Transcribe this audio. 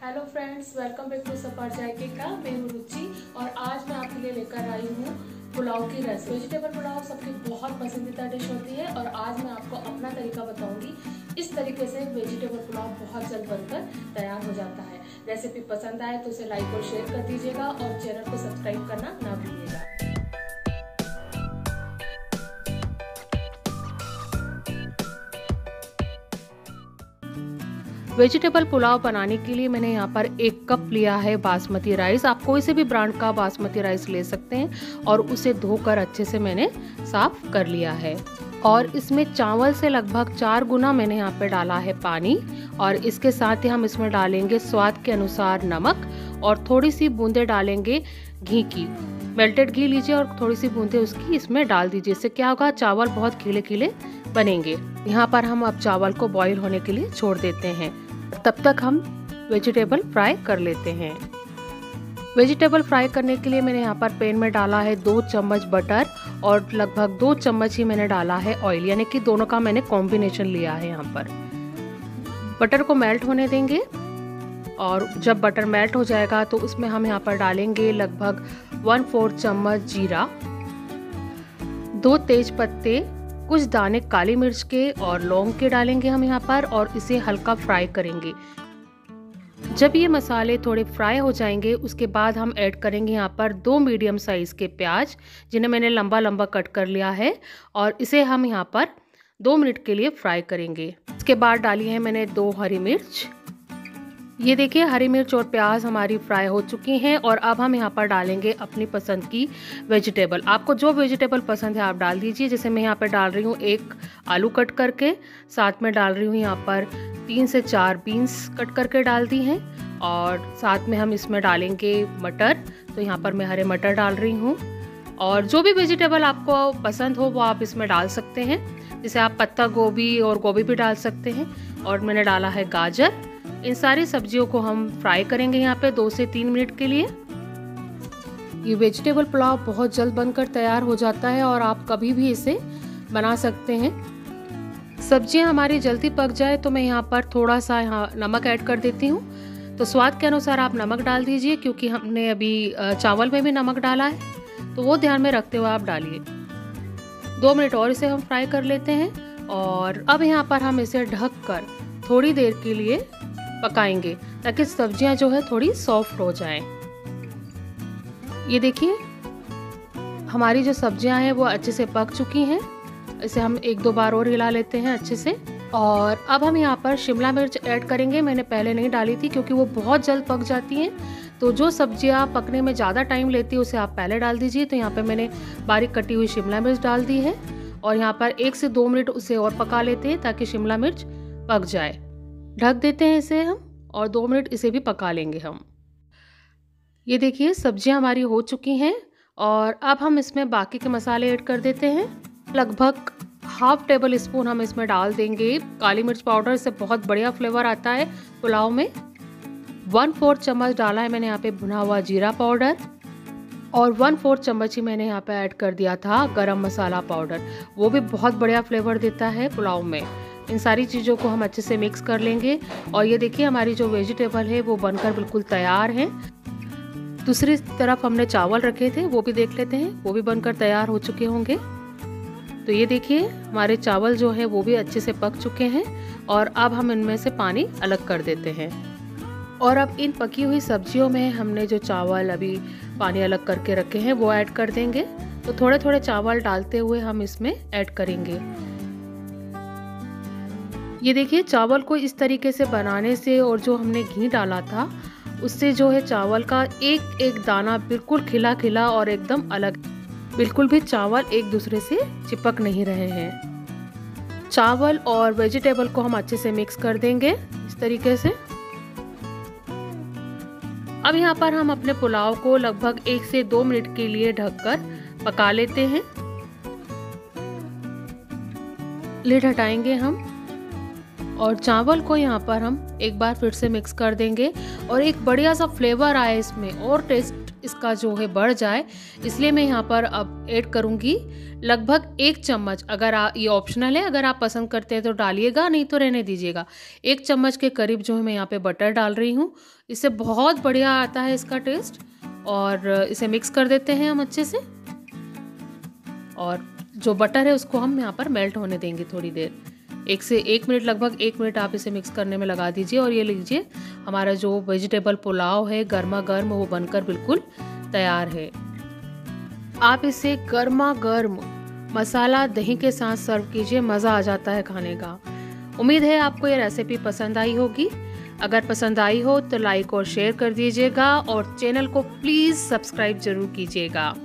Hello friends, welcome back to Safar Jayke का। मैं हूँ रुचि और आज मैं आपके लिए लेकर आई हूँ पुलाव की रेसिपी। वेजिटेबल पुलाव सबकी बहुत पसंदीदा डिश होती है और आज मैं आपको अपना तरीका बताऊंगी। इस तरीके से वेजिटेबल पुलाव बहुत जल्द बनकर तैयार हो जाता है। रेसिपी पसंद आए तो उसे लाइक और शेयर कर दीजिएगा और चैनल को सब्सक्राइब करना ना भूलिएगा। वेजिटेबल पुलाव बनाने के लिए मैंने यहाँ पर 1 कप लिया है बासमती राइस। आप कोई से भी ब्रांड का बासमती राइस ले सकते हैं और उसे धोकर अच्छे से मैंने साफ कर लिया है। और इसमें चावल से लगभग 4 गुना मैंने यहाँ पे डाला है पानी। और इसके साथ ही हम इसमें डालेंगे स्वाद के अनुसार नमक और थोड़ी सी बूंदे डालेंगे घी की। मेल्टेड घी लीजिए और थोड़ी सी बूंदे उसकी इसमें डाल दीजिए। इससे क्या होगा, चावल बहुत खिले खिले बनेंगे। यहाँ पर हम अब चावल को बॉईल होने के लिए छोड़ देते हैं। तब तक हम वेजिटेबल फ्राई कर लेते हैं। वेजिटेबल फ्राई करने के लिए मैंने यहाँ पर पैन में डाला है 2 चम्मच बटर और लगभग 2 चम्मच ही मैंने डाला है ऑयल, यानी कि दोनों का मैंने कॉम्बिनेशन लिया है। यहाँ पर बटर को मेल्ट होने देंगे और जब बटर मेल्ट हो जाएगा तो उसमें हम यहाँ पर डालेंगे लगभग 1/4 चम्मच जीरा, 2 तेज पत्ते, कुछ दाने काली मिर्च के और लौंग के डालेंगे हम यहाँ पर और इसे हल्का फ्राई करेंगे। जब ये मसाले थोड़े फ्राई हो जाएंगे उसके बाद हम ऐड करेंगे यहाँ पर 2 मीडियम साइज़ के प्याज, जिन्हें मैंने लंबा लंबा कट कर लिया है और इसे हम यहाँ पर 2 मिनट के लिए फ्राई करेंगे। इसके बाद डाली है मैंने 2 हरी मिर्च। ये देखिए, हरी मिर्च और प्याज हमारी फ्राई हो चुकी हैं और अब हम यहाँ पर डालेंगे अपनी पसंद की वेजिटेबल। आपको जो वेजिटेबल पसंद है आप डाल दीजिए। जैसे मैं यहाँ पर डाल रही हूँ 1 आलू कट करके, साथ में डाल रही हूँ यहाँ पर 3 से 4 बीन्स कट करके डाल दी हैं और साथ में हम इसमें डालेंगे मटर। तो यहाँ पर मैं हरे मटर डाल रही हूँ और जो भी वेजिटेबल आपको पसंद हो वो आप इसमें डाल सकते हैं। जैसे आप पत्ता गोभी और गोभी भी डाल सकते हैं। और मैंने डाला है गाजर। इन सारी सब्जियों को हम फ्राई करेंगे यहाँ पे 2 से 3 मिनट के लिए। ये वेजिटेबल पुलाव बहुत जल्द बनकर तैयार हो जाता है और आप कभी भी इसे बना सकते हैं। सब्जियां हमारी जल्दी पक जाए तो मैं यहाँ पर थोड़ा सा नमक ऐड कर देती हूँ। तो स्वाद के अनुसार आप नमक डाल दीजिए, क्योंकि हमने अभी चावल में भी नमक डाला है, तो वो ध्यान में रखते हुए आप डालिए। 2 मिनट और इसे हम फ्राई कर लेते हैं और अब यहाँ पर हम इसे ढक कर थोड़ी देर के लिए पकाएंगे ताकि सब्जियां जो है थोड़ी सॉफ्ट हो जाएं। ये देखिए, हमारी जो सब्जियां हैं वो अच्छे से पक चुकी हैं। इसे हम 1-2 बार और हिला लेते हैं अच्छे से। और अब हम यहाँ पर शिमला मिर्च ऐड करेंगे। मैंने पहले नहीं डाली थी क्योंकि वो बहुत जल्द पक जाती हैं। तो जो सब्जियां पकने में ज़्यादा टाइम लेती है उसे आप पहले डाल दीजिए। तो यहाँ पर मैंने बारीक कटी हुई शिमला मिर्च डाल दी है और यहाँ पर 1 से 2 मिनट उसे और पका लेते हैं ताकि शिमला मिर्च पक जाए। ढक देते हैं इसे हम और 2 मिनट इसे भी पका लेंगे हम। ये देखिए, सब्जियां हमारी हो चुकी हैं और अब हम इसमें बाकी के मसाले ऐड कर देते हैं। लगभग 1/2 टेबल स्पून हम इसमें डाल देंगे काली मिर्च पाउडर। इससे बहुत बढ़िया फ्लेवर आता है पुलाव में। 1/4 चम्मच डाला है मैंने यहाँ पे भुना हुआ जीरा पाउडर और 1/4 चम्मच ही मैंने यहाँ पे ऐड कर दिया था गरम मसाला पाउडर। वो भी बहुत बढ़िया फ्लेवर देता है पुलाव में। इन सारी चीज़ों को हम अच्छे से मिक्स कर लेंगे और ये देखिए, हमारी जो वेजिटेबल है वो बनकर बिल्कुल तैयार है। दूसरी तरफ हमने चावल रखे थे, वो भी देख लेते हैं, वो भी बनकर तैयार हो चुके होंगे। तो ये देखिए, हमारे चावल जो है वो भी अच्छे से पक चुके हैं और अब हम इनमें से पानी अलग कर देते हैं। और अब इन पकी हुई सब्जियों में हमने जो चावल अभी पानी अलग करके रखे हैं वो ऐड कर देंगे। तो थोड़े थोड़े चावल डालते हुए हम इसमें ऐड करेंगे। ये देखिए, चावल को इस तरीके से बनाने से और जो हमने घी डाला था उससे जो है चावल का एक एक दाना बिल्कुल खिला खिला और एकदम अलग, बिल्कुल भी चावल एक दूसरे से चिपक नहीं रहे हैं। चावल और वेजिटेबल को हम अच्छे से मिक्स कर देंगे इस तरीके से। अब यहाँ पर हम अपने पुलाव को लगभग 1 से 2 मिनट के लिए ढककर पका लेते हैं। लिड हटाएंगे हम और चावल को यहाँ पर हम एक बार फिर से मिक्स कर देंगे और एक बढ़िया सा फ्लेवर आए इसमें और टेस्ट इसका जो है बढ़ जाए, इसलिए मैं यहाँ पर अब ऐड करूँगी लगभग 1 चम्मच। अगर ये ऑप्शनल है, अगर आप पसंद करते हैं तो डालिएगा, नहीं तो रहने दीजिएगा। 1 चम्मच के करीब जो है मैं यहाँ पे बटर डाल रही हूँ। इससे बहुत बढ़िया आता है इसका टेस्ट। और इसे मिक्स कर देते हैं हम अच्छे से। और जो बटर है उसको हम यहाँ पर मेल्ट होने देंगे थोड़ी देर, 1 से 1 मिनट, लगभग 1 मिनट आप इसे मिक्स करने में लगा दीजिए। और ये लीजिए हमारा जो वेजिटेबल पुलाव है गर्मा गर्म, वो बनकर बिल्कुल तैयार है। आप इसे गर्मा गर्म मसाला दही के साथ सर्व कीजिए, मज़ा आ जाता है खाने का। उम्मीद है आपको ये रेसिपी पसंद आई होगी। अगर पसंद आई हो तो लाइक और शेयर कर दीजिएगा और चैनल को प्लीज़ सब्सक्राइब ज़रूर कीजिएगा।